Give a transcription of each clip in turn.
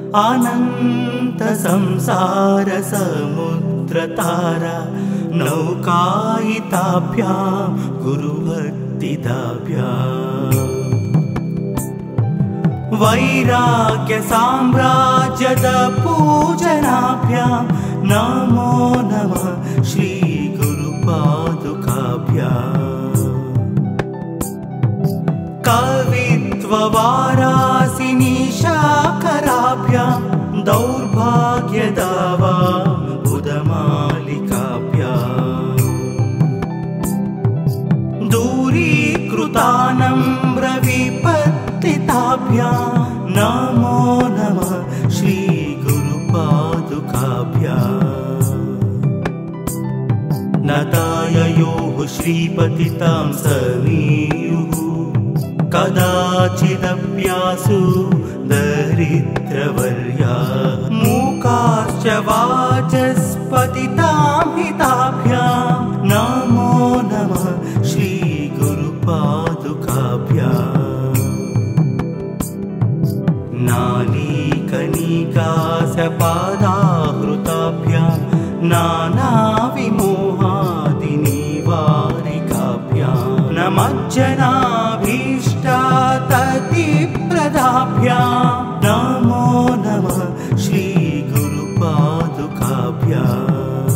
अनंत संसार समुद्रतारा नौकायिताभ्यां गुरुभक्तिदाभ्याम् वैराग्य साम्राज्यद पूजनाभ्यां नमो नमः श्री गुरुपादुकाभ्याम् कवित्व वारासिनी शाकराभ्यां दौर्भाग्यदावा बुधमालिकाभ्याम् दूरीकृतानम्र विपत्तिताभ्यां नमो नमः श्री गुरुपादुकाभ्याम् नताययोः श्रीपतितां समीयुः कदाचिदप्यासु दरिद्रवर्या मूकाश्च वाचस्पतितां हिताभ्यां नमो नमः श्री गुरुपादुकाभ्याम् नालीकनिकासपादाहृताभ्यां नानाविमोहादिनिवारिकाभ्यां नमज्जनाभीष्टाततिप्रदाभ्यां नमो नमः श्री गुरुपादुकाभ्याम्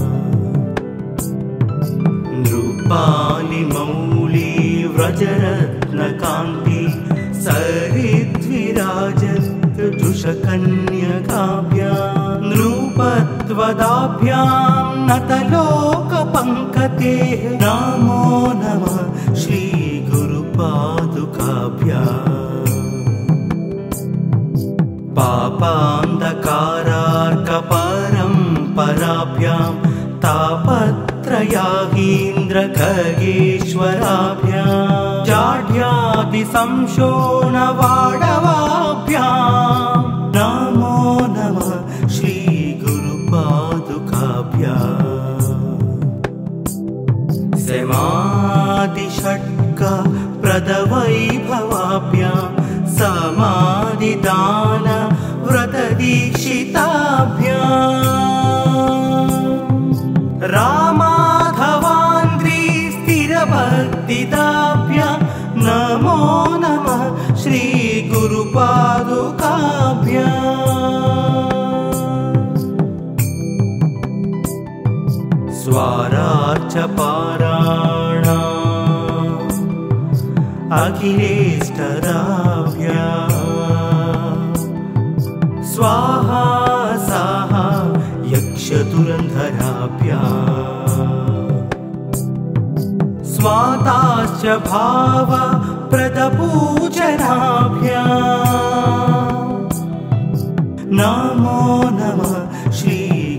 नृपालिमौली व्रजरत्नकान्ति सरिद्विराजत्जुषकन्यकाभ्यां नृपत्वदाभ्यां नतलोकपङ्कतेः नमो नमः श्री गुरुपादुकाभ्याम् पापान्धकारार्कपरम्पराभ्यां तापत्रयागीन्द्रखगेश्वराभ्यां जाढ्यादिसंशोणवाडवाभ्यां नमो नमः श्री गुरुपादुकाभ्याम् समाधिषट्क प्रदवैभवाभ्यां समाधिदान व्रतदीक्षिताभ्याम् रामाधवान्द्री स्थिरभक्तिदाभ्यां नमो नमः श्री गुरुपादुकाभ्याम् स्वारार्चपाराणा अखिलेष्टदाभ्यां स्वाहा साहा यक्षधुरन्धराभ्यां स्वाताश्च भाव प्रदपूजनाभ्यां नमो नमः श्री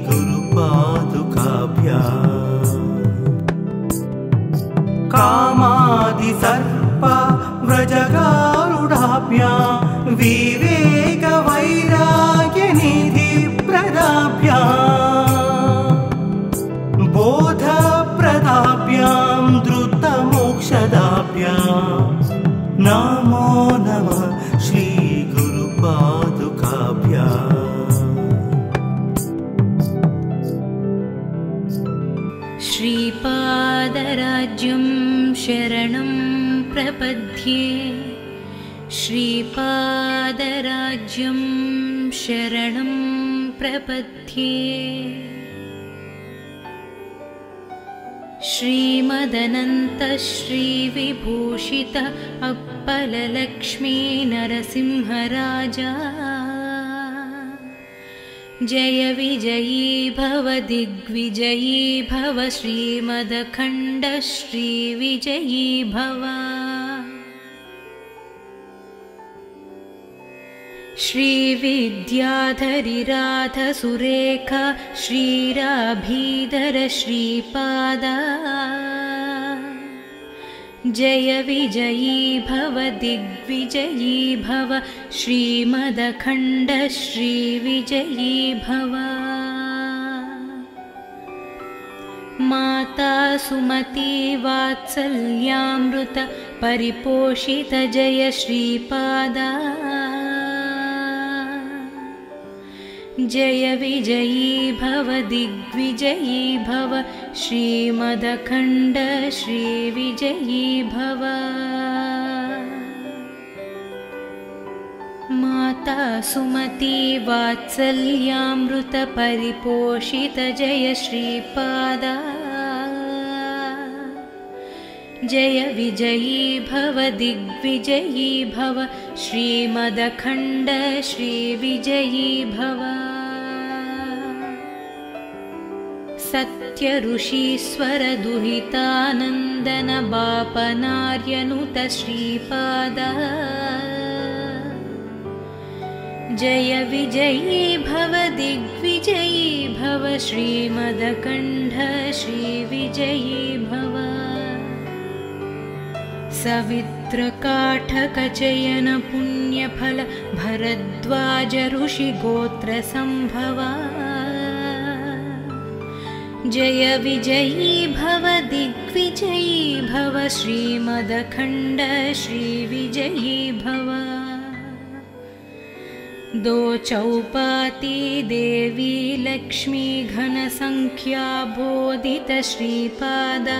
गुरुपादुकाभ्याम् कामादिसर्प व्रजगारुडाभ्यां विवेकवैराग्यनिधिप्रदाभ्यां बोधप्रदाभ्यां द्रुतमोक्षदाभ्यां नमो नमः श्री गुरुपादुकाभ्याम् श्रीपादराज्यं शरणं प्रपद्ये श्रीपादराज्यं शरणं प्रपद्ये श्रीमदनन्त श्रीविभूषित अप्पललक्ष्मी नरसिंहराजा जय विजयी भव दिग्विजयी भव श्रीमदखण्ड श्रीविजयी भव श्रीविद्याधरिराध सुरेख श्रीराभीधर श्रीपादा जय विजयी भव दिग्विजयी भव श्रीमदखण्ड श्रीविजयी भव माता सुमती वात्सल्यामृत परिपोषित जय श्रीपादा जय विजयी भव दिग्विजयी भव श्रीमदखण्ड श्रीविजयी भव। माता सुमती वात्सल्यामृत परिपोषित जय श्रीपादा। जय विजयी भव दिग्विजयी भव श्रीमदखण्ड श्रीविजयी भव। सत्य ऋषीश्वर दुहितानन्दन बापनार्यनुत श्रीपादा। जय विजयी भव दिग्विजयी भव श्रीमदखण्ड श्रीविजयी भव। सवित्रकाठकचयन पुण्यफल भरद्वाज ऋषिगोत्र संभवा। जय विजयी भव दिग्विजयी भव श्रीमदखण्ड श्रीविजयी भव। दो चौपाती देवी लक्ष्मी घन संख्या बोधित श्रीपादा।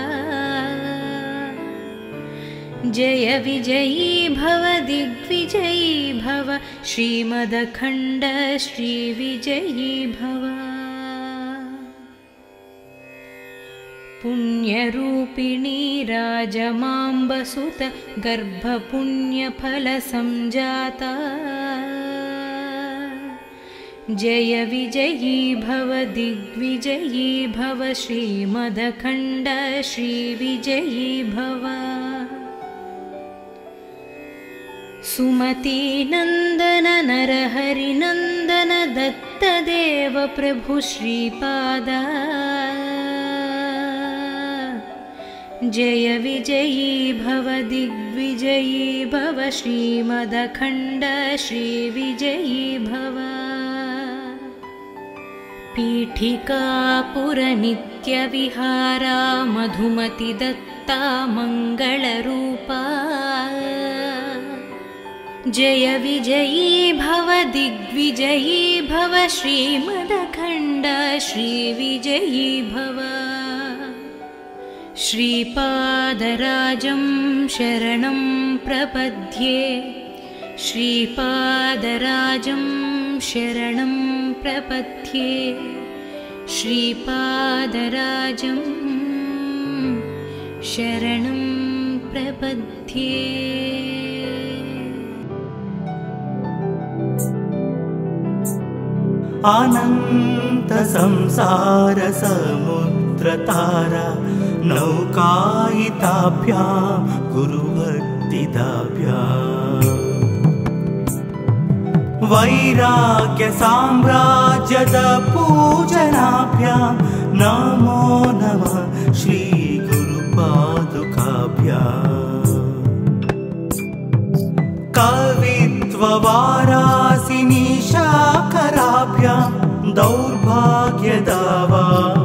जय विजयी भव दिग्विजयी भव श्रीमदखण्ड श्रीविजयी भव। पुण्यरूपिणी राजमाम्बसुत गर्भपुण्यफल संजाता। जय विजयी भव दिग्विजयी भव श्रीमदखण्ड श्रीविजयी भव। सुमती नंदन नरहरिनंदन दत्तदेव प्रभु श्रीपादा। जय विजयी भव दिग्विजयी भव श्रीमदखण्ड श्रीविजयी भव। पीठिकापुर नित्यविहारा मधुमति दत्ता मंगलरूपा। जय विजयी भव दिग्विजयी भव श्रीमदखण्ड श्रीविजयी भव। श्रीपादराजं शरणं प्रपद्ये। श्रीपादराजं शरणं प्रपद्ये। श्रीपादराजं शरणं प्रपद्ये। अनंत संसार समुद्र तारा नौकायिताभ्यां गुरुभक्तिदाभ्याम्। वैराग्य साम्राज्यद पूजनाभ्यां नमो नमः श्री गुरुपादुकाभ्याम्। कवित्व वारासिनी शाकराभ्यां दौर्भाग्यदावा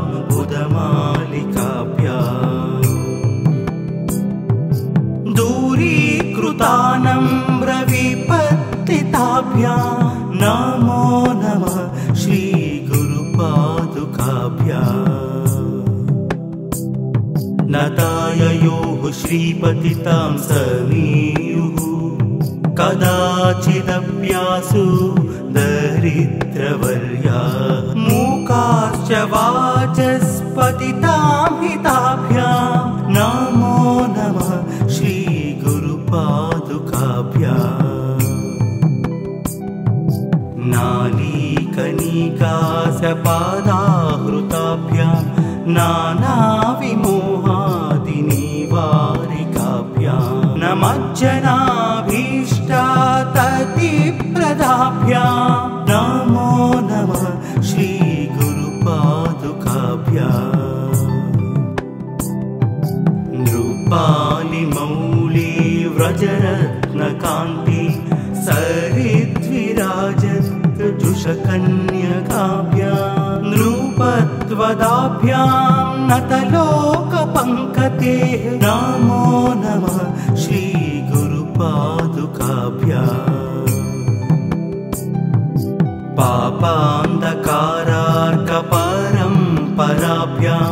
बुधमालिकाभ्याम्। दूरीकृतानम्र विपत्तिताभ्यां नमो नमः श्री गुरुपादुकाभ्याम्। नताययोः श्रीपतितां समीयुः कदाचिदप्यासु दरिद्रवर्या। मूकाश्च वाचस्पतितां हिताभ्यां नमो नमः श्री गुरुपादुकाभ्याम्। नालीकनिकासपादाहृताभ्यां नानाविमोहादिनिवारिकाभ्यां नमज्जनाभीष्टाततिप्रदाभ्यां नमो नमः श्री गुरुपादुकाभ्याम्। नृपालिमौली व्रजरत्नकान्ति सरिद्विराजत्जुषकन्यकाभ्यां नृपत्वदाभ्यां नतलोकपङ्कते नमो नमः श्री गुरुपादुकाभ्याम्। पापान्धकारार्कपरम्पराभ्यां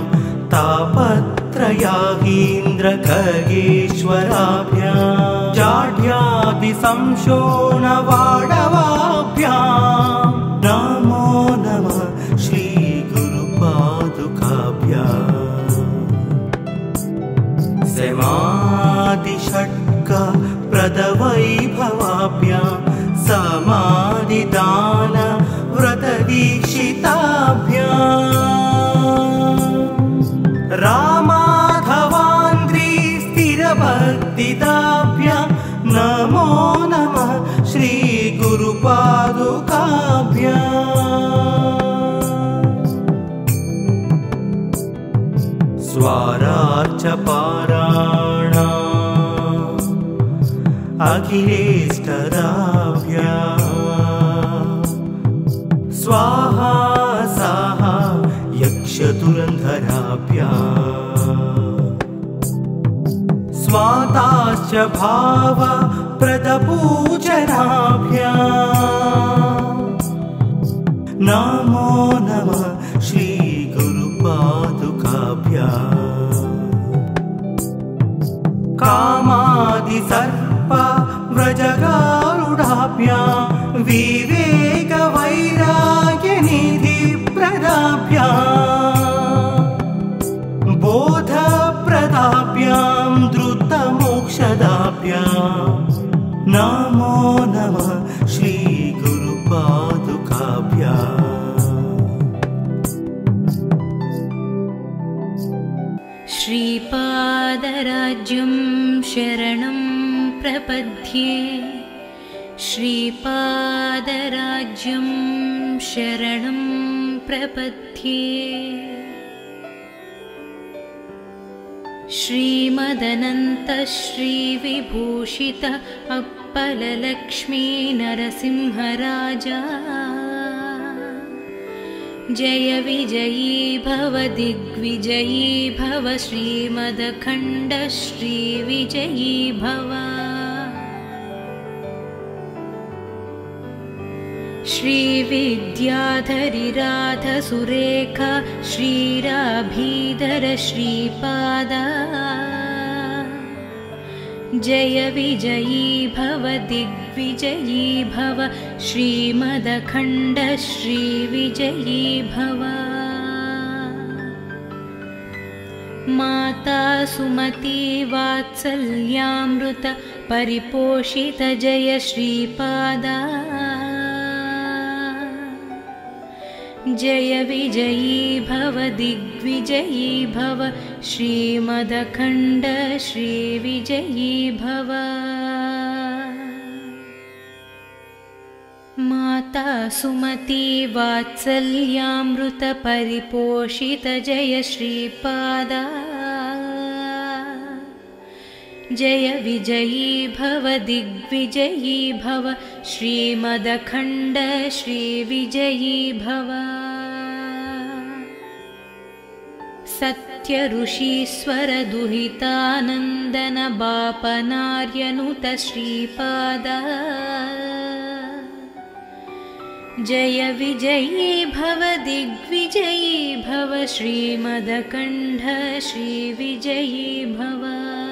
तापत्रयाहीन्द्रखगेश्वराभ्यां जाड्यादिसंशोणवाडवाभ्यां नमो नमः श्रीगुरुपादुकाभ्यां समाधिषट्क प्रदवैभवाभ्यां समाधिदान व्रतदीक्षिताभ्यां रामाधवान्द्री स्थिरभक्तिदाभ्यां नमो नमः श्रीगुरुपादुकाभ्यां स्वारार्चपाराणा अखिलेष्टदाभ्यां स्वाहा साहा यक्षधुरन्धराभ्यां स्वाताश्च भाव प्रदपूजनाभ्यां नमो नमः श्रीगुरुपादुकाभ्यां कामादिसर्प व्रजगारुडाभ्यां विवेकवैराग्यनिधिप्रदाभ्यां बोधप्रदाभ्यां द्रुतमोक्षदाभ्यां नमो नमः श्रीगुरुपादुकाभ्यां श्रीपादराज्यं शरणं प्रपद्ये श्रीपादराज्यं शरणं प्रपद्ये श्रीमदनन्त श्रीविभूषित अप्पललक्ष्मी नरसिंहराजा जय विजयी भव दिग्विजयी भव श्रीमदखण्ड श्रीविजयी भव श्रीविद्याधरिराधसुरेखा श्रीराभीधर श्रीपादा जय विजयी भव दिग्विजयी भव श्रीमदखण्ड श्रीविजयी भव माता सुमती वात्सल्यामृत परिपोषित जय श्रीपादा जय विजयी भव दिग्विजयी भव श्रीमदखण्ड श्रीविजयी भव माता सुमती वात्सल्यामृत परिपोषित जय श्रीपादा जय विजयी भव दिग्विजयी भव श्रीमदखण्ड श्रीविजयी भव सत्य ऋषीश्वर दुहितानन्दन बापनार्यनुत श्रीपादा जय विजयी भव दिग्विजयी भव श्रीमदखण्ड श्रीविजयी भव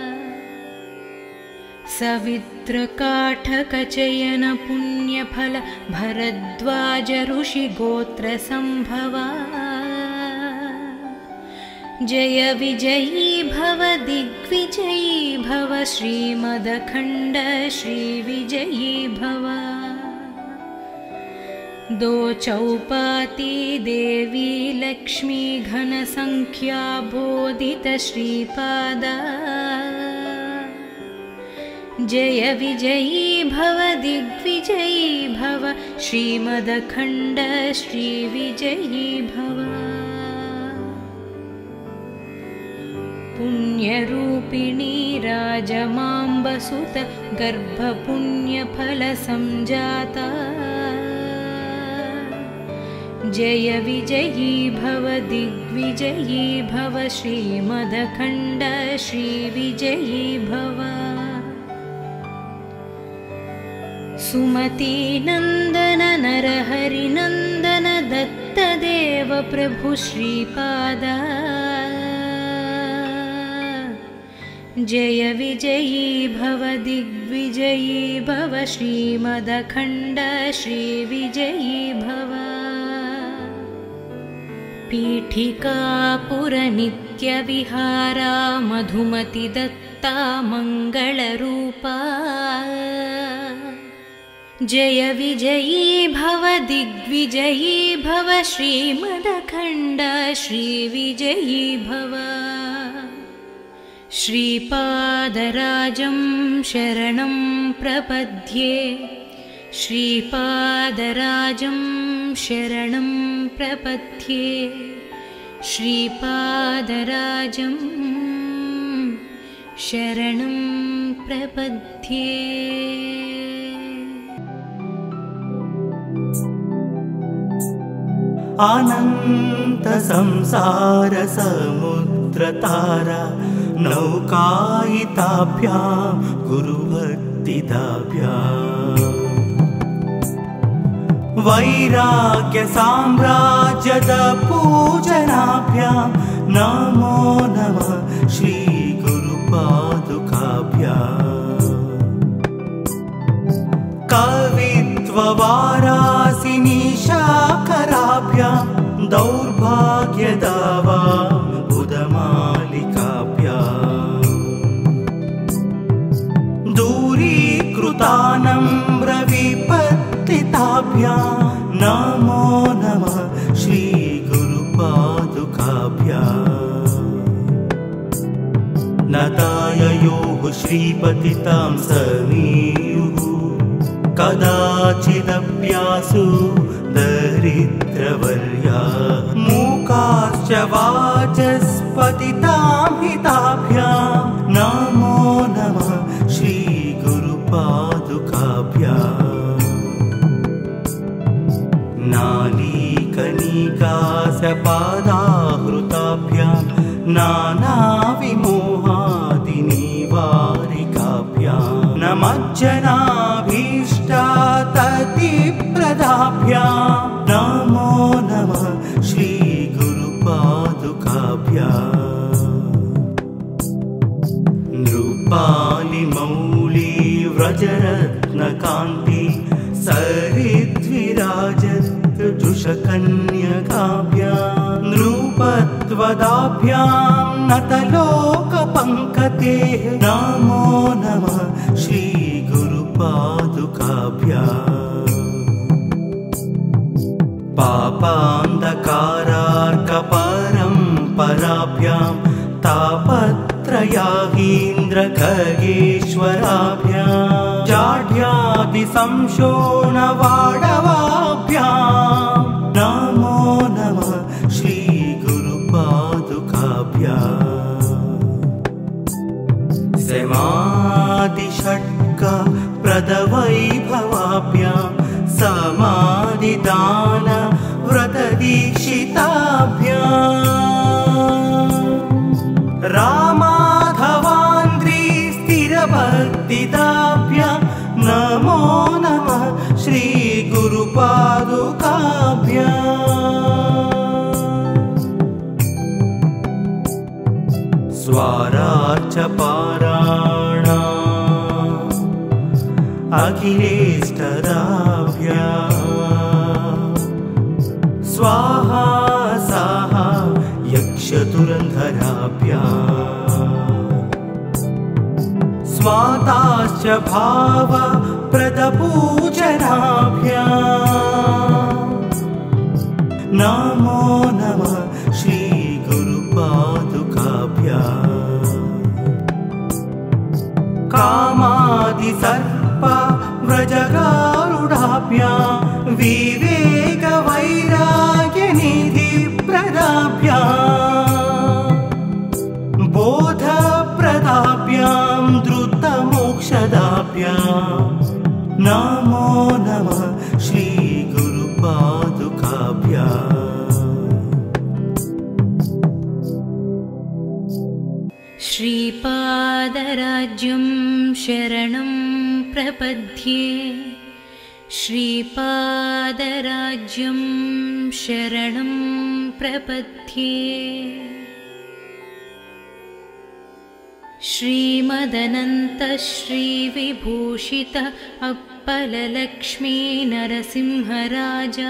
सवित्रकाठकचयन पुण्यफल भरद्वाज ऋषिगोत्र संभवा जय विजयी भव दिग्विजयी भव श्रीमदखण्ड श्रीविजयी भव दो चौपाती देवी लक्ष्मी घन संख्या बोधित श्रीपादा जय विजयी भव दिग्विजयी भव श्रीमदखण्ड श्रीविजयी भव पुण्यरूपिणी राजमाम्बसुत गर्भपुण्यफल संजाता जय विजयी भव दिग्विजयी भव श्रीमदखण्ड श्रीविजयी भव सुमतीनन्दन नरहरिनन्दन दत्तदेव प्रभु श्रीपादा जय विजयी भव दिग्विजयी भव श्रीमदखण्ड श्रीविजयी भव पीठिकापुरनित्यविहारा मधुमतिदत्ता मङ्गलरूपा जय विजयी भव दिग्विजयी भव श्रीमदखण्ड श्रीविजयी भव श्रीपादराजं शरणं प्रपद्ये श्रीपादराजं शरणं प्रपद्ये श्रीपादराजं शरणं प्रपद्ये अनंत संसार समुद्रतारा नौकायिताभ्यां गुरुभक्तिदाभ्याम् वैराग्य साम्राज्यद पूजनाभ्यां नमो नमः श्री गुरुपादुकाभ्याम् कवित्ववारासिनी शाकराभ्यां दौर्भाग्यदावा बुधमालिकाभ्याम् दूरीकृतानम्रविपत्तिताभ्यां नमो नमः श्री गुरुपादुकाभ्याम् नताययोः श्रीपतितां समीयुः कदाचिदप्यासु दरिद्रवर्या मूकाश्च वाचस्पतितां हिताभ्यां नमो नमः श्री गुरुपादुकाभ्याम् नालीकनिकासपादाहृताभ्यां नानाविमोहादिनिवारिकाभ्यां नमज्जनाभीष्टाततिप्रदाभ्यां नमो नमः श्री गुरुपादुकाभ्याम् नृपालिमौली व्रजरत्नकान्ति सरिद्विराजत् जुषकन्यकाभ्यां नृपत्वदाभ्यां नतलोकपङ्कतेः नमो नमः श्री गुरुपादुकाभ्याम् पापान्धकारार्कपरम्पराभ्यां तापत्रयाहीन्द्रखगेश्वराभ्यां जाढ्यादिसंशोणवाडवाभ्यां नमो नमः श्री गुरुपादुकाभ्याम् समाधिषट्क प्रदवैभवाभ्यां समाधिदान व्रतदीक्षिताभ्याम् रामाधवान्द्री स्थिरभक्तिदाभ्यां नमो नमः श्री गुरुपादुकाभ्याम् स्वारार्चपाराणा अखिलेष्टदाभ्याम् स्वाहा साहा यक्षधुरन्धराभ्याम् स्वाताश्च भावप्रदपूजनाभ्याम् नमो नमः श्री गुरुपादुकाभ्याम् कामादिसर्प व्रजगारुडाभ्यां विवेकवैराग्यनिधिप्रदाभ्यां बोधप्रदाभ्यां द्रुतमोक्षदाभ्यां नमो नमः श्री गुरुपादुकाभ्याम् श्रीपादराज्यं शरणं प्रपद्ये श्रीपादराज्यं शरणं प्रपद्ये। श्रीमदनन्त श्रीविभूषित अप्पललक्ष्मी नरसिंहराजा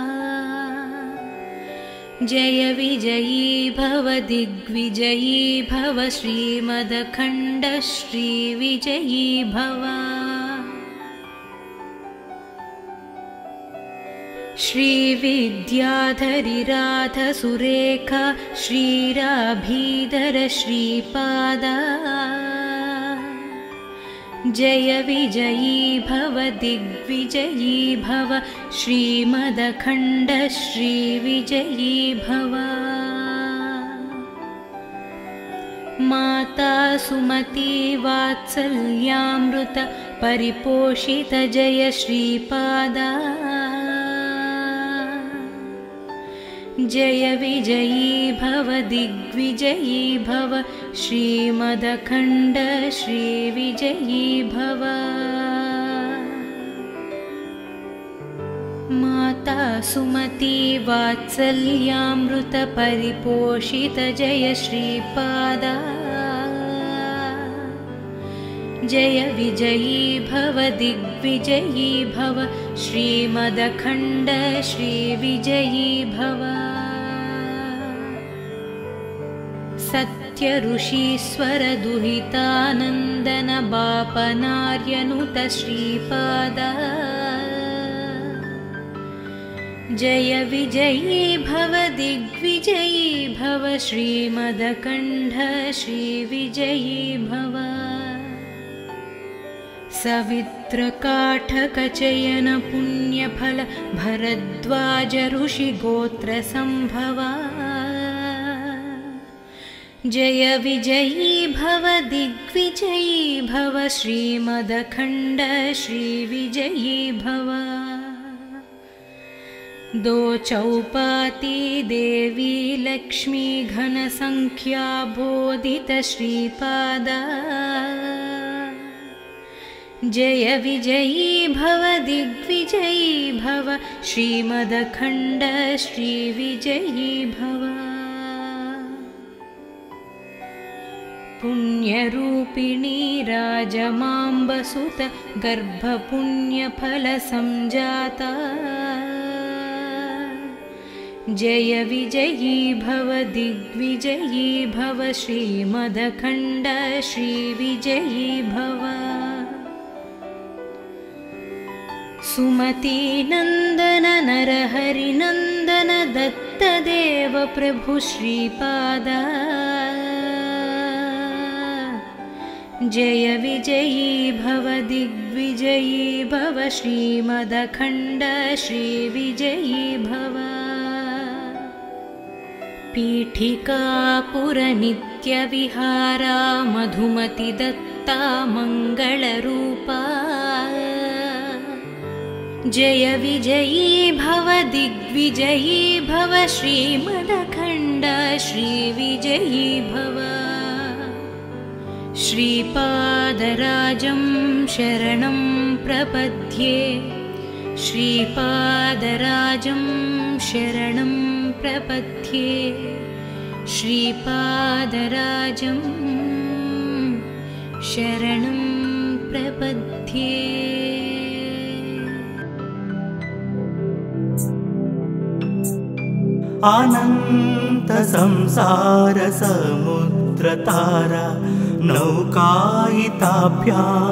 जय विजयी भव दिग्विजयी भव श्रीमदखण्ड श्रीविजयी भव। श्रीविद्याधरिराधसुरेखा श्रीराभीधर श्रीपादा जय विजयी भव दिग्विजयी भव श्रीमदखण्ड श्रीविजयी भव। माता सुमती वात्सल्यामृत परिपोषित जय श्रीपादा जय विजयी भव दिग्विजयी भव श्रीमदखण्ड श्रीविजयी भव। माता सुमती वात्सल्यामृत परिपोषित जय श्रीपादा जय विजयी भव दिग्विजयी भव श्रीमदखण्ड श्रीविजयी भव। सत्य ऋषीश्वर दुहितानन्दन बापनार्यनुत श्रीपादा जय विजयी भव दिग्विजयी भव श्रीमदखण्ड श्रीविजयी भव। सवित्रकाठकचयन पुण्यफल भरद्वाज ऋषिगोत्रसम्भवा जय विजयी भव दिग्विजयी भव श्रीमदखण्ड श्रीविजयी भव। दो चौपाती देवी लक्ष्मी घनसंख्या बोधित श्रीपादा जय विजयी भव दिग्विजयी भव श्रीमदखण्ड श्रीविजयी भव। पुण्यरूपिणी राजमाम्बसुत गर्भपुण्यफलसंजाता जय विजयी भव दिग्विजयी भव श्रीमदखण्ड श्रीविजयी भव। सुमती नंदन नरहरिनंदन दत्तदेव प्रभु श्रीपादा जय विजयी भव दिग्विजयी भव श्रीमदखण्ड श्रीविजयी भव। पीठिकापुर नित्यविहारा मधुमति दत्ता मंगलरूपा जय विजयी भव दिग्विजयी भव श्रीमदखण्ड श्रीविजयी भव। श्रीपादराजं शरणं प्रपद्ये श्रीपादराजं शरणं प्रपद्ये श्रीपादराजं शरणं प्रपद्ये। अनंत संसार समुद्रतारा नौकायिताभ्यां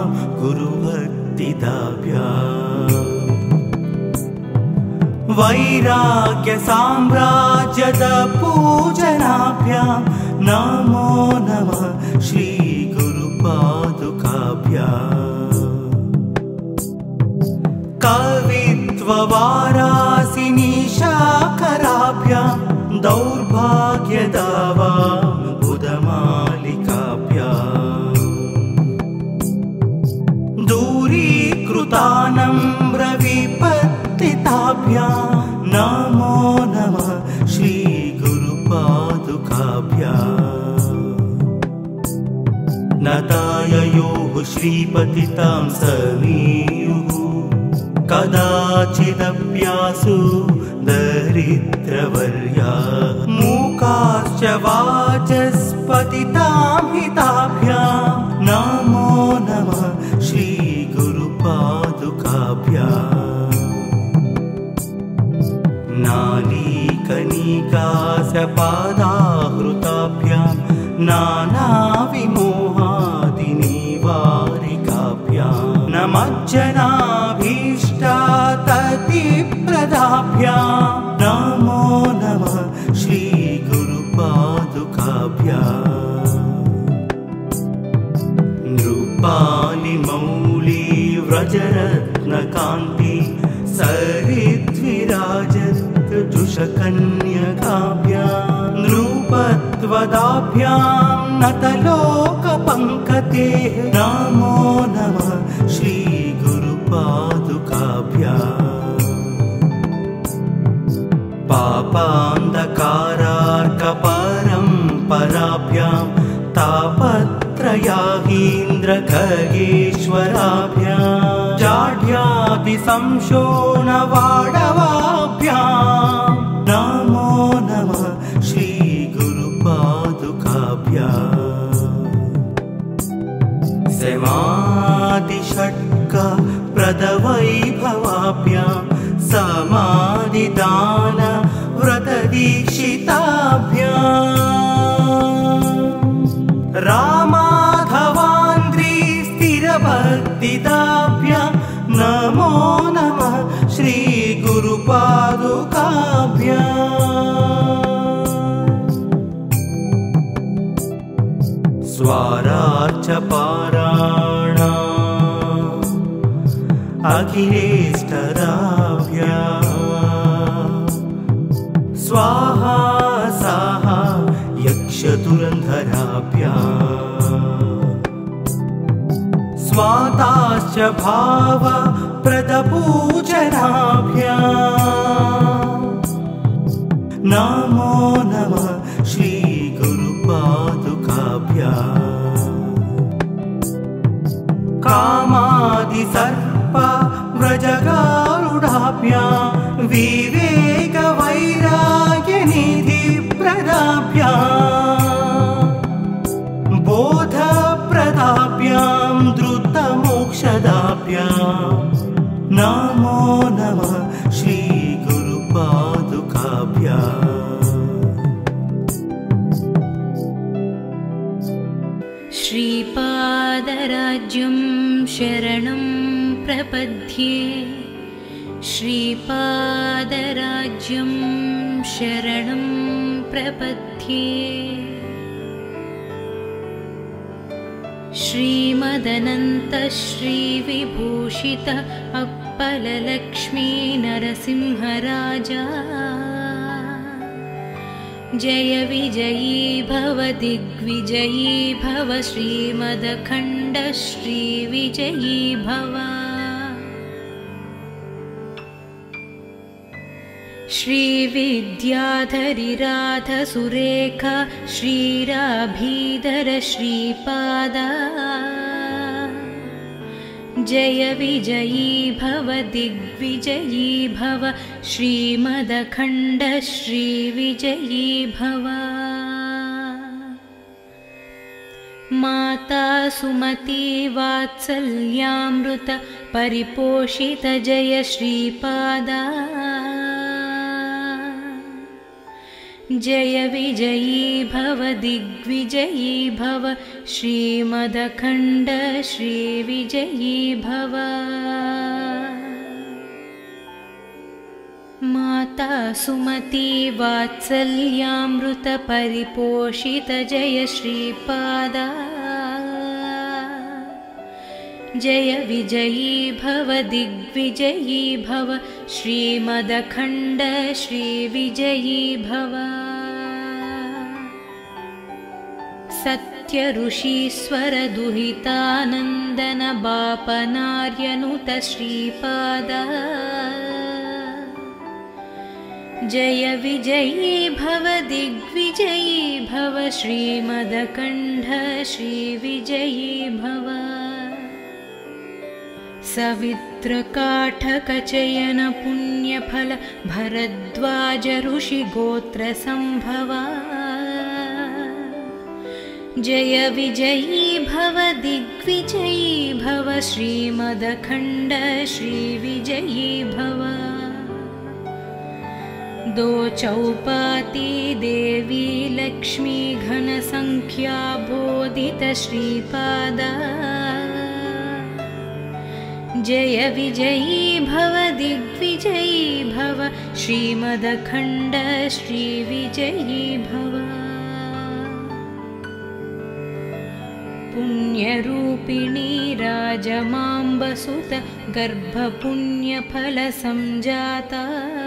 गुरुभक्तिदाभ्यां वैराग्य साम्राज्यद पूजनाभ्यां नमो नमः श्री गुरुपादुकाभ्यां। कवित्व वारासिनी शाकराभ्यां दौर्भाग्यदावां बुधमालिकाभ्यां दूरीकृतानम्र विपत्तिताभ्यां नमो नमः श्री गुरुपादुकाभ्यां। नताययोः श्रीपतितां समीयुः कदाचिदप्यासु दरिद्रवर्या मूकाश्च वाचस्पतितां हिताभ्यां नमो नमः श्रीगुरुपादुकाभ्याम् नालीकनिकासपादाहृताभ्यां नानाविमोहादिनिवारिकाभ्यां नमज्जनाभीष्टाततिप्रदाभ्यां नमो नमः श्रीगुरुपादुकाभ्याम् नृपालिमौलिव्रजरत्नकान्ति सरिद्विराजत्जुषकन्यकाभ्यां नृपत्वदाभ्यां नतलोकपङ्कते नमो नमः श्रीगुरुपादुकाभ्याम् पापान्धकारार्कपरम्पराभ्यां तापत्रयाहीन्द्रखगेश्वराभ्यां जाढ्यादिसंशोणवाडवाभ्यां नमो नमः श्रीगुरुपादुकाभ्याम् समाधिषट्कप्रदवैभवाभ्यां समाधिदानव्रतदीक्षिताभ्याम् रामाधवान्द्रिस्थिरभक्तिदाभ्यां नमो नमः श्रीगुरुपादुकाभ्याम् स्वारार्चपाराणा अखिलेष्टदाभ्यां स्वाहा साहा यक्षधुरन्धराभ्यां स्वाताश्च भावप्रदपूजनाभ्यां नमो नमः श्रीगुरुपादुकाभ्याम् कामादिसर्पव्रजगारुडाभ्यां विवेकवैराग्यनिधिप्रदाभ्यां बोधप्रदाभ्यां द्रुतमोक्षदाभ्यां नमो नमः श्रीगुरुपादुकाभ्याम् श्रीपादराज्यं शरणं प्रपद्ये श्रीपादराज्यं शरणं प्रपद्ये श्रीमदनन्त श्रीविभूषित अप्पललक्ष्मी नरसिंहराजा जय विजयी भव दिग्विजयी भव श्रीमदखण्ड श्रीविजयी भव श्रीविद्याधरिराध सुरेखा श्रीराभीधर श्रीपादा जय विजयी भव दिग्विजयी भव श्रीमदखण्ड श्रीविजयी भव माता सुमती वात्सल्यामृत परिपोषित जय श्रीपादा जय विजयी भव दिग्विजयी भव श्रीमदखण्ड श्रीविजयी भव माता सुमती वात्सल्यामृत परिपोषित जय श्रीपादा जय विजयी भव दिग्विजयी भव श्रीमदखण्ड श्रीविजयी भव सत्य ऋषीश्वर दुहितानन्दन बापनार्यनुत श्रीपादा जय विजयी भव दिग्विजयी भव श्रीमदखण्ड श्रीविजयी भव सवित्रकाठकचयन पुण्यफल भरद्वाज ऋषि गोत्र संभवा जय विजयी भव दिग्विजयी भव श्रीमदखण्ड श्रीविजयी भव दो चौपाती देवी लक्ष्मी घनसंख्या बोधित श्रीपादा जय विजयी भव दिग्विजयी भव श्रीमदखण्ड श्रीविजयी भव पुण्यरूपिणी राजमाम्बसुत गर्भपुण्यफलसंजाता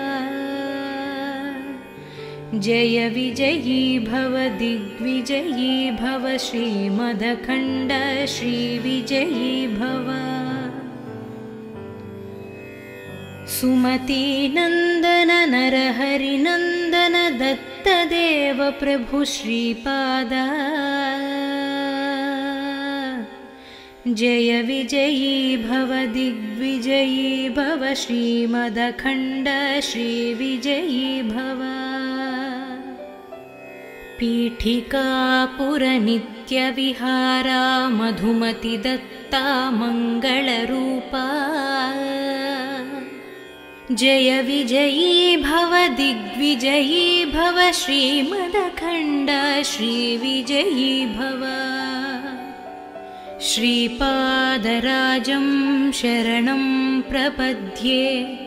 जय विजयी भव दिग्विजयी भव श्रीमदखण्ड श्रीविजयी भव सुमती नंदन नरहरि नंदन दत्तदेव प्रभु श्रीपादा जय विजयी भव दिग्विजयी भव श्रीमदखण्ड श्रीविजयी भव पीठिकापुरनित्यविहारा मधुमति दत्ता मङ्गलरूपा जय विजयी भव दिग्विजयी भव श्रीमदखण्ड श्रीविजयी भव श्रीपादराजं शरणं प्रपद्ये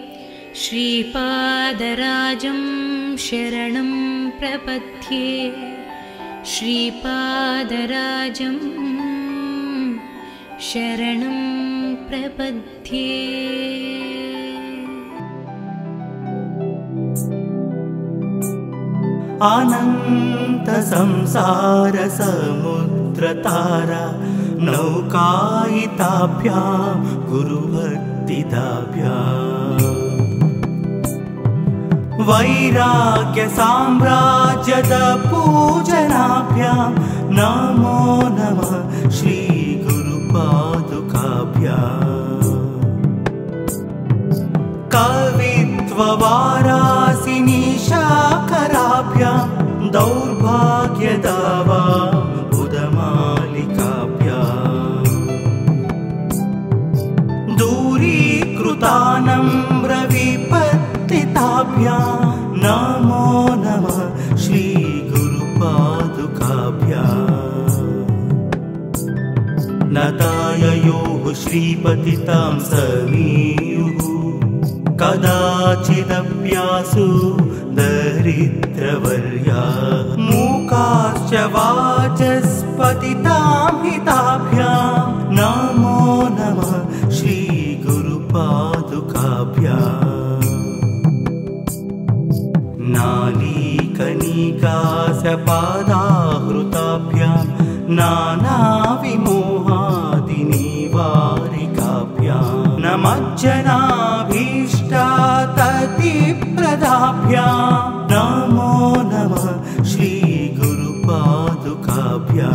श्रीपादराजं शरणं प्रपद्ये श्रीपादराजं शरणं प्रपद्ये अनंत संसार समुद्रतारा नौकायिताभ्यां गुरुभक्तिदाभ्यां वैराग्य साम्राज्यद पूजनाभ्यां नमो नमः श्री गुरुपादुकाभ्यां कवित्ववारासिनी शाकराभ्यां दौर्भाग्यदावा दूरीकृतानम्रविपत्तिताभ्यां नमो नमः श्री गुरुपादुकाभ्यां नताययोः श्रीपतितां समीयुः कदाचिदप्यासु दरिद्रवर्या मूकाश्च वाचस्पतितां हिताभ्यां नमो नमः श्री गुरुपादुकाभ्यां नालीकनिकासपादाहृताभ्यां नानाविमोहादिनिवारिकाभ्यां नमज्जनाभीष्टाततिप्रदाभ्यां नमो नमः श्री गुरुपादुकाभ्यां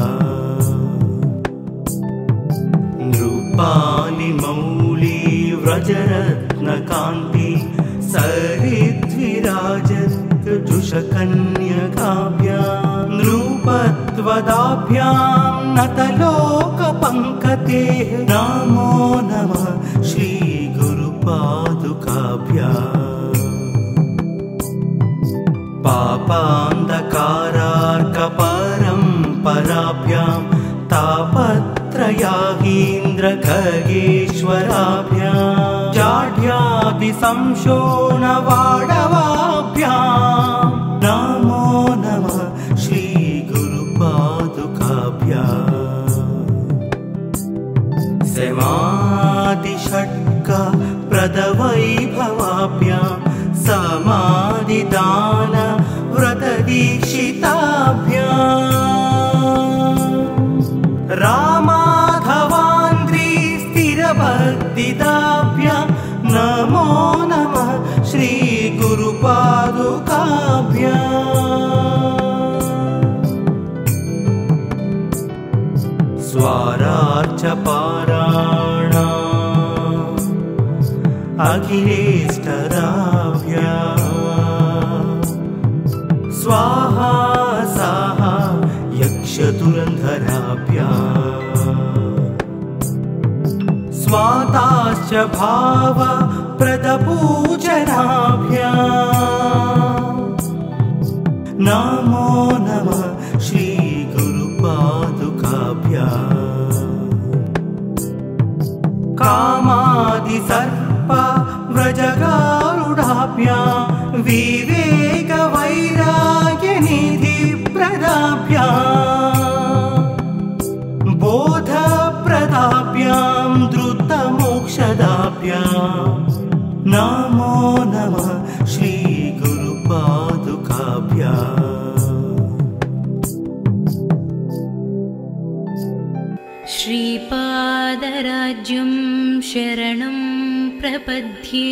नृपालिमौली व्रजरत्नकान्ति सरिद्विराजत्जुषकन्यकाभ्यां नृपत्वदाभ्यां नतलोकपङ्कते नमो नमः श्री गुरुपादुकाभ्यां पापान्धकारार्कपरम्पराभ्यां तापत्रयागीन्द्रखगेश्वराभ्यां जाढ्यादिसंशोणवाडवाभ्यां नमो नमः श्री गुरुपादुकाभ्यां समाधिषट्कप्रदवैभवाभ्यां समाधिदान व्रतदीक्षिताभ्यां रामाधवान्द्री स्थिरभक्तिदाभ्यां नमो नमः श्री गुरुपादुकाभ्यां स्वारार्चपाराणां अखिलेष्टदाभ्याम् स्वाहा साहा यक्षधुरन्धराभ्याम् स्वाताश्च भावप्रदपूजनाभ्याम् नमो नमः श्रीगुरुपादुकाभ्याम् कामादिसर्प व्रजगारुडाभ्याम् विवेकवैराग्यनिधिप्रदाभ्याम् बोधप्रदाभ्याम् द्रुतमोक्षदाभ्याम् नमो नमः श्रीगुरुपादुकाभ्याम् श्रीपादराज्यं शरणं प्रपद्ये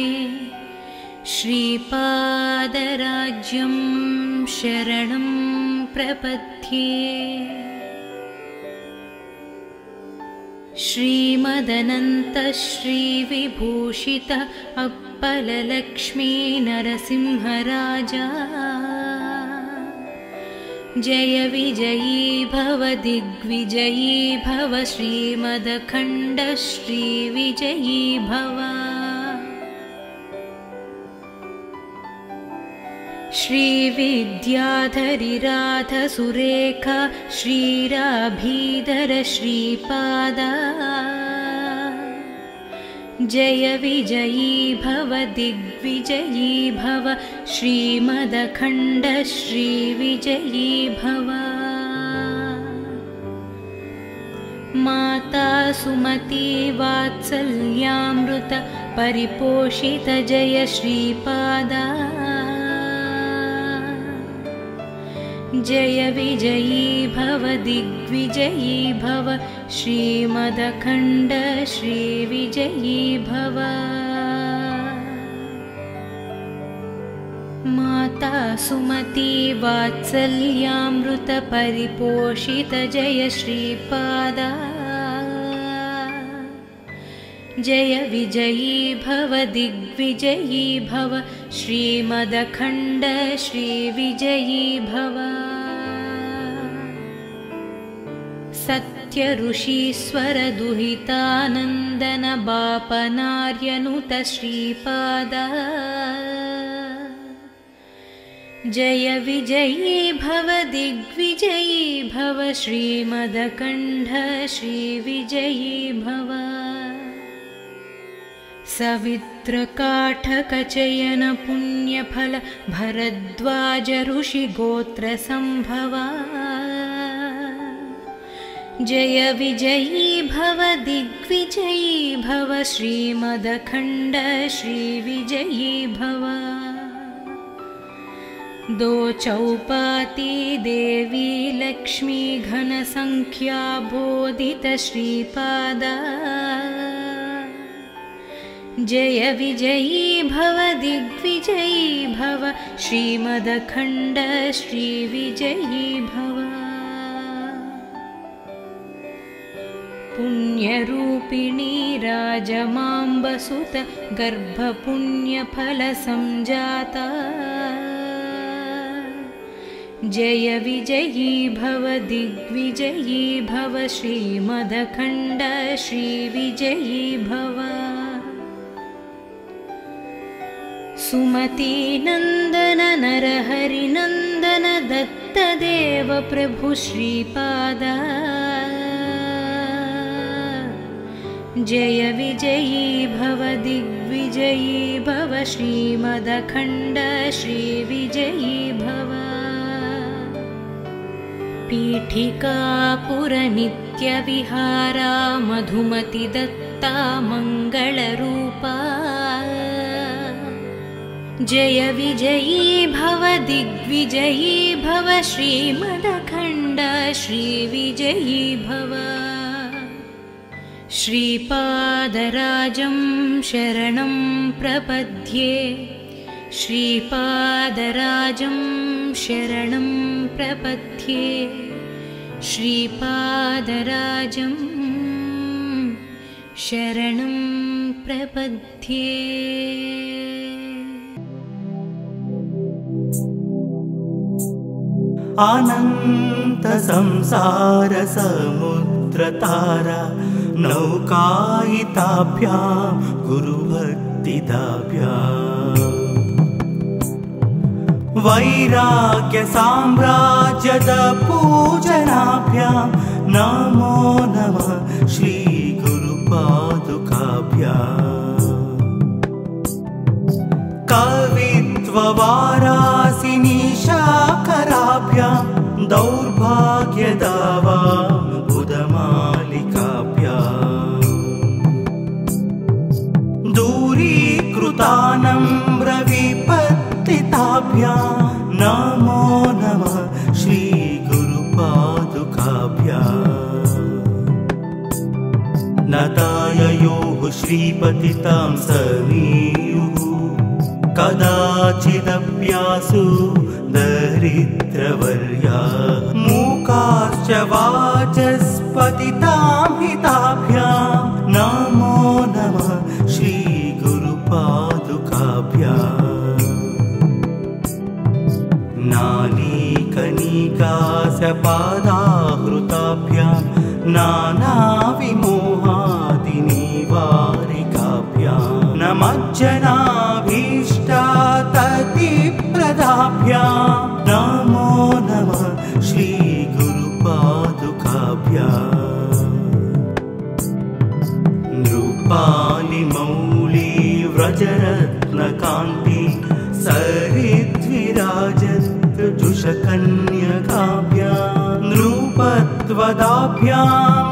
श्रीपादराज्यं शरणं प्रपद्ये श्रीमदनन्त श्रीविभूषित अप्पललक्ष्मी नरसिंहराजा जय विजयी भव दिग्विजयी भव श्रीमदखण्ड श्रीविजयी भव श्रीविद्याधरिराध सुरेखा श्रीराभीधर श्रीपादा जय विजयी भव दिग्विजयी भव श्रीमदखण्ड श्रीविजयी भव माता सुमती वात्सल्यामृत परिपोषित जय श्रीपादा जय विजयी भव दिग्विजयी भव श्रीमदखण्ड श्रीविजयी भव माता सुमती वात्सल्यामृत परिपोषित जय श्रीपादा जय विजयी भव दिग्विजयी भव श्रीमदखण्ड श्रीविजयी भव सत्य ऋषीश्वर दुहितानन्दन बापनार्यनुत श्रीपादा जय विजयी भव दिग्विजयी भव श्रीमदखण्ड श्रीविजयी भव सवित्रकाठकचयन पुण्यफल भरद्वाज ऋषिगोत्र संभवा जय विजयी भव दिग्विजयी भव श्रीमदखण्ड श्रीविजयी भव दो चौपाती देवी लक्ष्मी घनसंख्या बोधित श्रीपादा जय विजयी भव दिग्विजयी भव श्रीमदखण्ड श्रीविजयी भव पुण्यरूपिणी राजमाम्बसुत गर्भपुण्यफलसंजाता जय विजयी भव दिग्विजयी भव श्रीमदखण्ड श्रीविजयी भव सुमती नंदन नरहरि नंदन दत्तदेव प्रभु श्रीपादा जय विजयी भव दिग्विजयी भव श्रीमदखण्ड श्रीविजयी भव पीठिकापुरनित्यविहारा मधुमति दत्ता मङ्गलरूपा जय विजयी भव दिग्विजयी भव श्रीमदखण्ड श्रीविजयी भव श्रीपादराजं शरणं प्रपद्ये श्रीपादराजं शरणं प्रपद्ये श्रीपादराजं शरणं प्रपद्ये। अनंत संसार समुद्रतारा नौकायिताभ्यां गुरुभक्तिदाभ्याम् वैराग्य साम्राज्यद पूजनाभ्यां नमो नमः श्री गुरुपादुकाभ्याम् कवित्ववारासिनी शाकराभ्यां दौर्भाग्यदावा बुधमालिकाभ्याम् दूरीकृतानम्रविपत्तिताभ्यां नमो नमः श्री गुरुपादुकाभ्याम् नताययोः श्रीपतितां समीयुः कदाचिदप्यासु दरिद्रवर्या मूकाश्च वाचस्पतितां हिताभ्यां नमो नमः श्री गुरुपादुकाभ्याम् नानीकनिकासपादाहृताभ्यां नानाविमोहादिनिवारिकाभ्यां नमज्जनाभीष्टाततिप्रदाभ्यां नमो नमः श्री गुरुपादुकाभ्याम् नृपालिमौली व्रजरत्नकान्ति सरिद्विराजत्जुषकन्यकाभ्यां नृपत्वदाभ्यां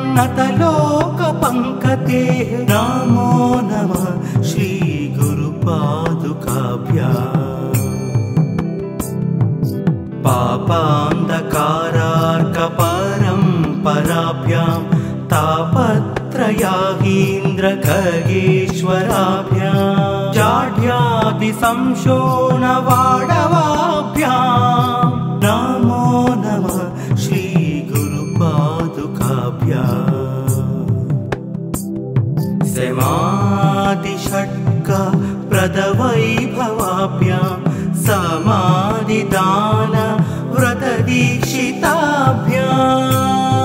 नतलोकपङ्कतेः नमो नमः श्री गुरुपादुकाभ्याम् पापान्धकारार्कपरम्पराभ्यां तापत्रयागीन्द्रखगेश्वराभ्यां जाढ्यादिसंशोणवाडवाभ्यां नमो नमः श्री गुरुपादुकाभ्याम् समाधिषट्क प्रदवैभवाभ्यां समाधिदान व्रतदीक्षिताभ्याम्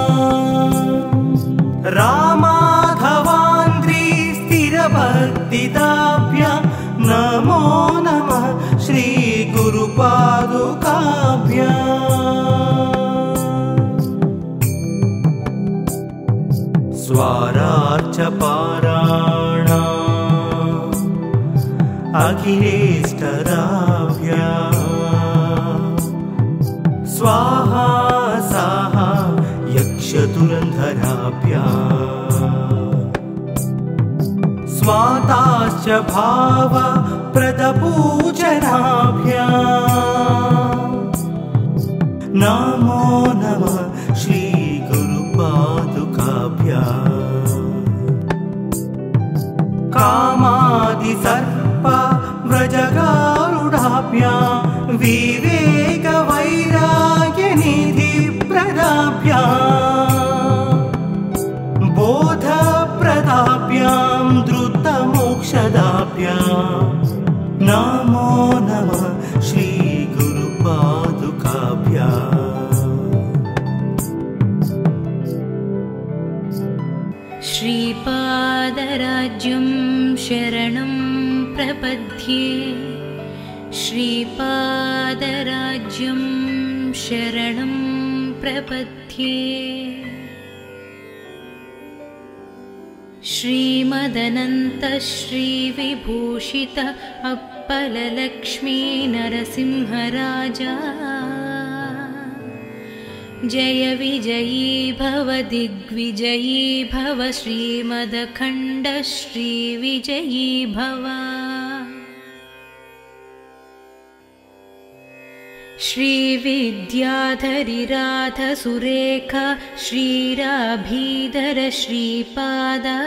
रामाधवान्द्री स्थिरभक्तिदाभ्यां नमो नमः श्री गुरुपादुकाभ्याम् स्वारार्चपाराणा अखिलेष्टदाभ्यां स्वाहा साहा यक्षधुरन्धराभ्यां स्वाताश्च भावप्रदपूजनाभ्यां नमो नमः श्री गुरुपादुकाभ्याम् कामादिसर्प व्रजगारुडाभ्यां विवेकवैराग्यनिधिप्रदाभ्यां बोधप्रदाभ्यां द्रुतमोक्षदाभ्यां नमो नमः श्री गुरुपादुकाभ्याम् श्रीपादराज्यं शरणं प्रपद्ये। श्रीपादराज्यं शरणं प्रपद्ये। श्रीमदनन्त श्रीविभूषित अप्पललक्ष्मी नरसिंहराजा जय विजयी भव दिग्विजयी भव श्रीमदखण्ड श्रीविजयी भव। श्रीविद्याधरिराध सुरेख श्रीराभीधर श्रीपादा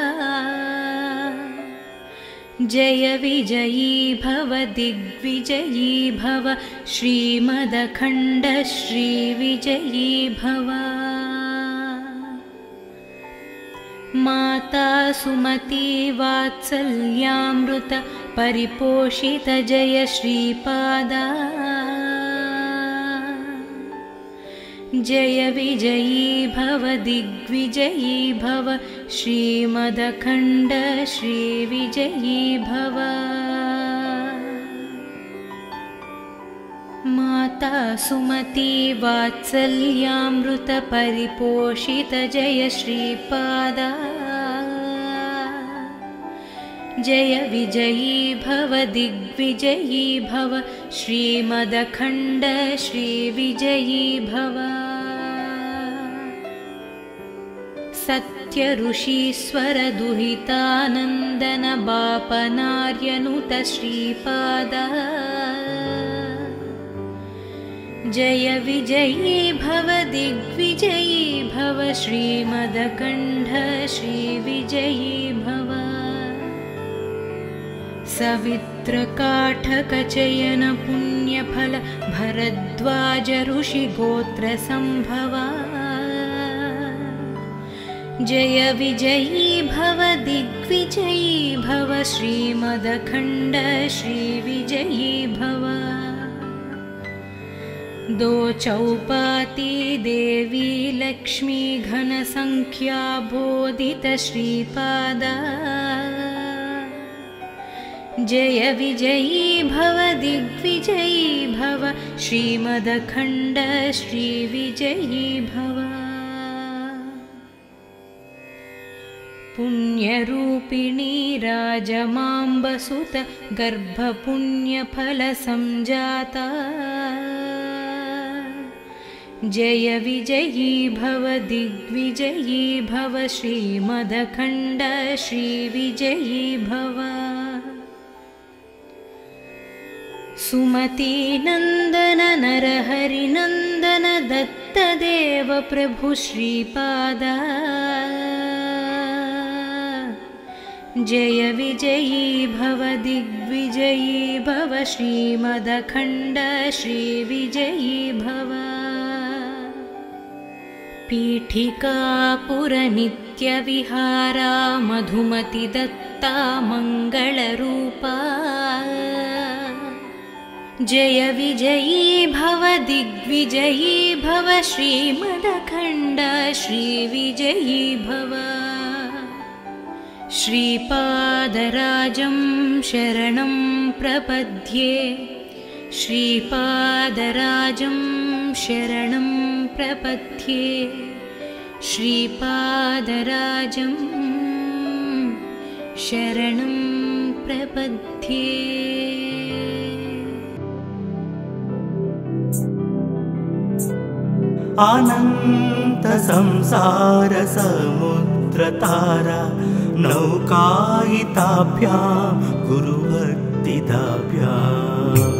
जय विजयी भव दिग्विजयी भव श्रीमदखण्ड श्रीविजयी भव। माता सुमती वात्सल्यामृत परिपोषित जय श्रीपादा जय विजयी भव दिग्विजयी भव श्रीमदखण्ड श्रीविजयी भव माता सुमती वात्सल्यामृत परिपोषित जय श्रीपादा जय विजयी भव दिग्विजयी भव श्रीमदखण्ड श्रीविजयी भव सत्य ऋषीश्वर दुहितानन्दन बापनार्यनुत श्रीपादा जय विजयी भव दिग्विजयी भव श्रीमदखण्ड श्रीविजयी भव सवित्रकाठकचयन पुण्यफल भरद्वाज ऋषिगोत्र संभवा जय विजयी भव दिग्विजयी भव श्रीमदखण्ड श्रीविजयी भव दो चौपाती देवी लक्ष्मी घन संख्या बोधित श्रीपादा जय विजयी भव दिग्विजयी भव श्रीमदखण्ड श्रीविजयी भव पुण्यरूपिणी राजमाम्बसुत गर्भपुण्यफल संजाता जय विजयी भव दिग्विजयी भव श्रीमदखण्ड श्रीविजयी भव सुमती नंदन नरहरि नंदन दत्तदेव प्रभु श्रीपादा जय विजयी भव दिग्विजयी भव श्रीमदखण्ड श्रीविजयी भव पीठिकापुर नित्यविहारा मधुमति दत्ता मंगलरूपा जय विजयी भव दिग्विजयी भव श्रीमदखण्ड श्रीविजयी भव श्रीपादराजं शरणं प्रपद्ये श्रीपादराजं शरणं प्रपद्ये श्रीपादराजं शरणं प्रपद्ये अनंत संसार समुद्रतारा नौकायिताभ्यां गुरुभक्तिदाभ्यां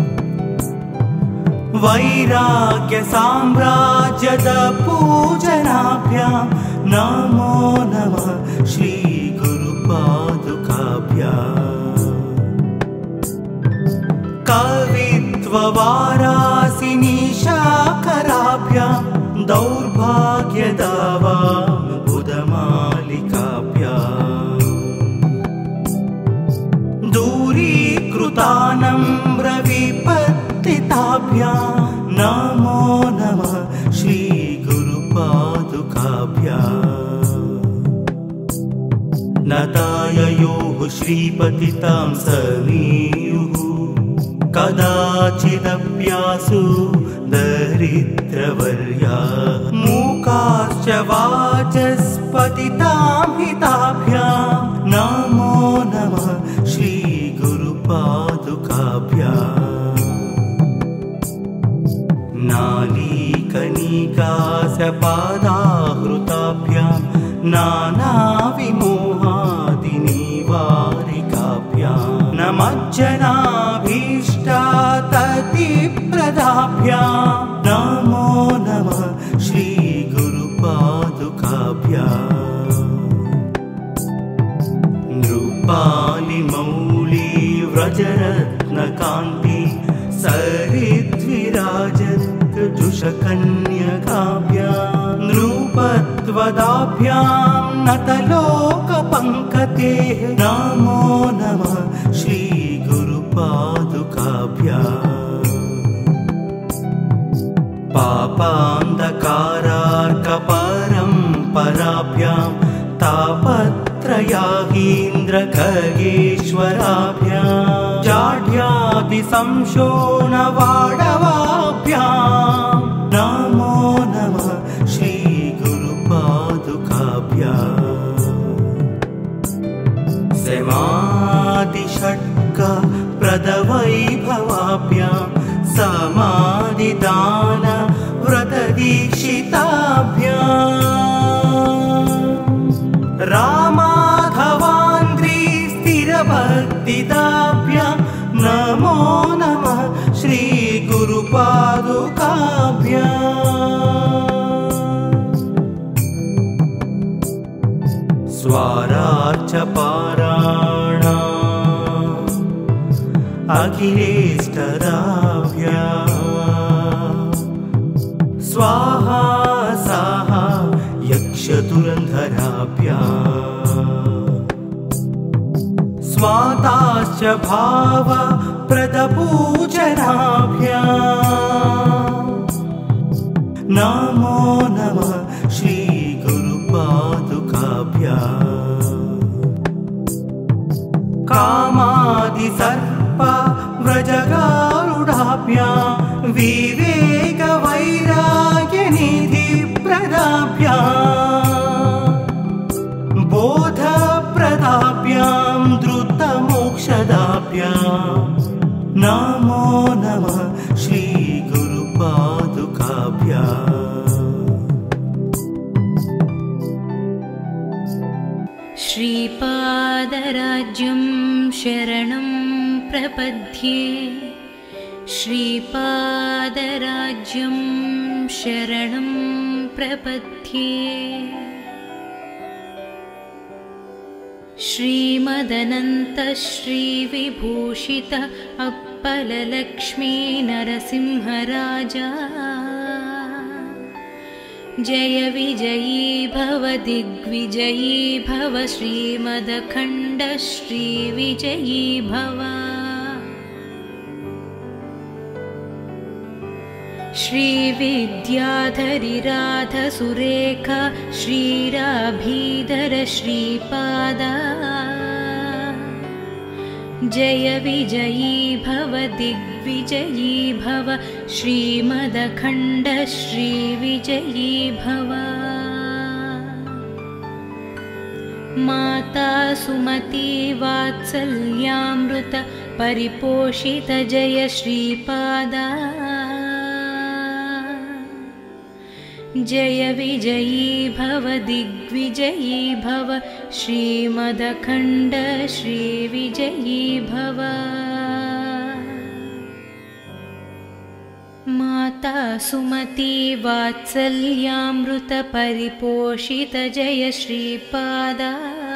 वैराग्य साम्राज्यद पूजनाभ्यां नमो नमः श्री गुरुपादुकाभ्यां कवित्ववारासिनी शाकराभ्यां दौर्भाग्यदावां बुधमालिकाभ्यां दूरीकृतानम्रविपत्तिताभ्यां नमो नमः श्री गुरुपादुकाभ्यां नताययोः श्रीपतितां समीयुः कदाचिदप्यासु दरिद्रवर्या मूकाश्च वाचस्पतितां हिताभ्यां नमो नमः श्री गुरुपादुकाभ्यां नालीकनिकासपादाहृताभ्यां नानाविमोहादिनिवारिकाभ्यां नमज्जनाभीष्टाततिप्रदाभ्यां नमो नमः श्री गुरुपादुकाभ्यां नृपालिमौली व्रजरत्नकान्ति सरिद्विराजत्जुषकन्यकाभ्यां नृपत्वदाभ्यां नतलोकपङ्कतेः नमो नमः श्रीगुरुपादुकाभ्याम् पापान्धकारार्कपरम्पराभ्यां तापत्रयागीन्द्रखगेश्वराभ्यां जाढ्यादिसंशोणवाडवाभ्यां नमो नमः श्रीगुरुपादुकाभ्याम् समाधिषट्कप्रदवैभवाभ्यां समाधिदान व्रतदीक्षिताभ्याम् रामाघवान्द्री स्थिरभक्तिदाभ्यां नमो नमः श्रीगुरुपादुकाभ्याम् स्वारार्चपाराणा अखिलेष्टदाभ्याम् स्वाहा साहा यक्षधुरन्धराभ्याम् स्वाताश्च भावप्रदपूजनाभ्याम् नमो नमः श्रीगुरुपादुकाभ्याम् कामादिसर्प व्रजगारुडाभ्याम् विवेकवैराग्यनिधिप्रदाभ्याम् बोधप्रदाभ्यां द्रुतमोक्षदाभ्याम् नमो नमः श्रीगुरुपादुकाभ्याम् श्रीपादराज्यं शरणं प्रपद्ये श्रीपादराज्यं शरणं प्रपद्ये श्रीमदनन्त श्रीविभूषित अप्पललक्ष्मी नरसिंहराजा जय विजयी भव दिग्विजयी भव श्रीमदखण्ड श्रीविजयी भव श्रीविद्याधरिराध सुरेख श्रीराभीधर श्रीपादा जय विजयी भव दिग्विजयी भव श्रीमदखण्ड श्रीविजयी भव माता सुमती वात्सल्यामृत परिपोषित जय श्रीपादा जय विजयी भव दिग्विजयी भव श्रीमदखण्ड श्रीविजयी भव माता सुमती वात्सल्यामृत परिपोषित जय श्रीपादा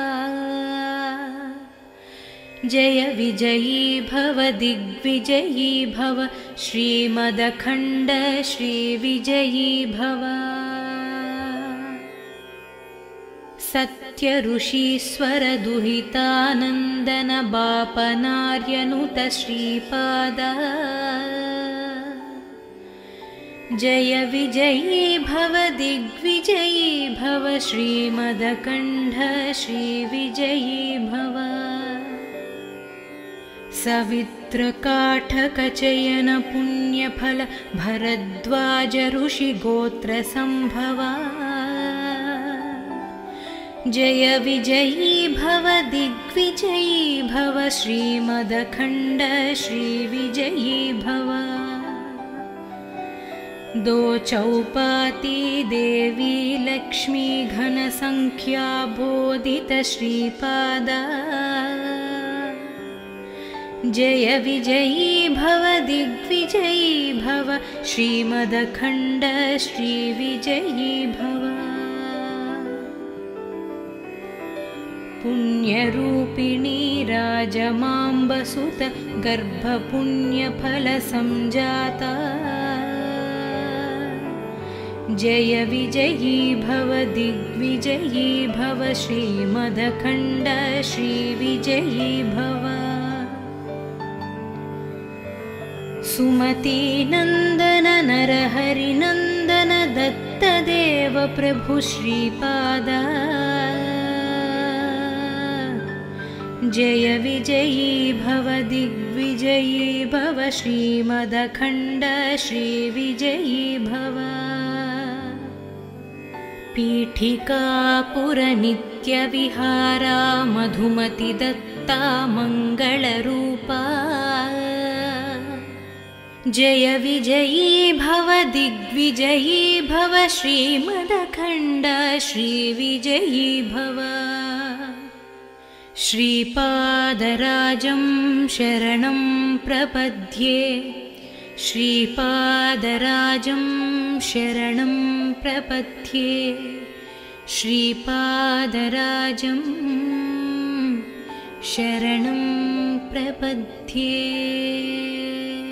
जय विजयी भव दिग्विजयी भव श्रीमदखण्ड श्रीविजयी भव सत्य ऋषीश्वर दुहितानन्दन बापनार्यनुत श्रीपादा जय विजयी भव दिग्विजयी भव श्रीमदखण्ड श्रीविजयी भव सवित्रकाठकचयन पुण्यफल भरद्वाज ऋषिगोत्र संभवा जय विजयी भव दिग्विजयी भव श्रीमदखण्ड श्रीविजयी भव दो चौपाती देवी लक्ष्मी घन संख्या बोधित श्रीपादा जय विजयी भव दिग्विजयी भव श्रीमदखण्ड श्रीविजयी भव पुण्यरूपिणी राजमाम्बसुत गर्भपुण्यफल संजाता जय विजयी भव दिग्विजयी भव श्रीमदखण्ड श्रीविजयी भव सुमतीनन्दन नरहरिनन्दन दत्तदेव प्रभु श्रीपाद जय विजयी भव दिग्विजयी भव श्रीमदखण्ड श्रीविजयी भव पीठिकापुरनित्यविहारा मधुमतिदत्ता मङ्गलरूपा जय विजयी भव दिग्विजयी भव श्रीमदखण्ड श्रीविजयी भव श्रीपादराजं शरणं प्रपद्ये श्रीपादराजं शरणं प्रपद्ये श्रीपादराजं शरणं प्रपद्ये।